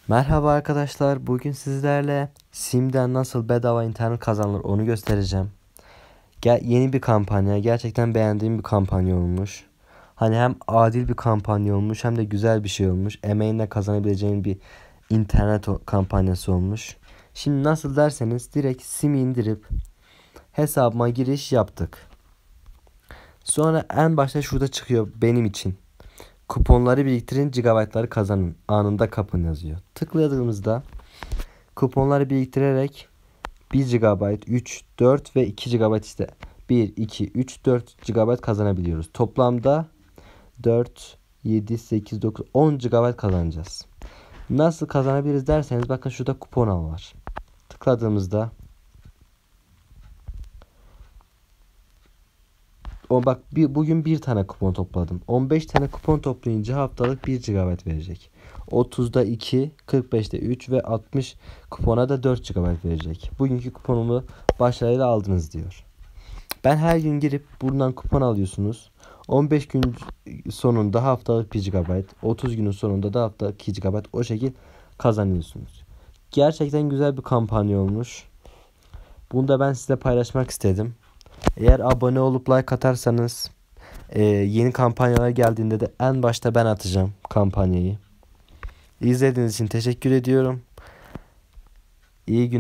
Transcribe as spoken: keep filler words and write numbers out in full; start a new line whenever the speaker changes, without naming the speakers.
Merhaba arkadaşlar. Bugün sizlerle Sim'den nasıl bedava internet kazanılır onu göstereceğim. Gel, yeni bir kampanya. Gerçekten beğendiğim bir kampanya olmuş. Hani hem adil bir kampanya olmuş hem de güzel bir şey olmuş. Emeğinle kazanabileceğin bir internet kampanyası olmuş. Şimdi nasıl derseniz direkt Sim'i indirip hesabıma giriş yaptık. Sonra en başta şurada çıkıyor benim için. Kuponları biriktirin, gigabaytları kazanın. Anında kapın yazıyor. Tıkladığımızda kuponları biriktirerek bir gigabayt, üç, dört ve iki gigabayt işte bir, iki, üç, dört gigabayt kazanabiliyoruz. Toplamda dört, yedi, sekiz, dokuz, on gigabayt kazanacağız. Nasıl kazanabiliriz derseniz bakın şurada kupon al var. Tıkladığımızda o bak bir, bugün bir tane kupon topladım. on beş tane kupon toplayınca haftalık bir gigabayt verecek. otuzda iki, kırk beşte üç ve altmış kupona da dört gigabayt verecek. Bugünkü kuponumu başarıyla aldınız diyor. Ben her gün girip buradan kupon alıyorsunuz. on beş gün sonunda haftalık bir gigabayt, otuz günün sonunda da haftalık iki gigabayt o şekil kazanıyorsunuz. Gerçekten güzel bir kampanya olmuş. Bunu da ben size paylaşmak istedim. Eğer abone olup like atarsanız e, yeni kampanyalar geldiğinde de en başta ben atacağım kampanyayı. İzlediğiniz için teşekkür ediyorum. İyi günler.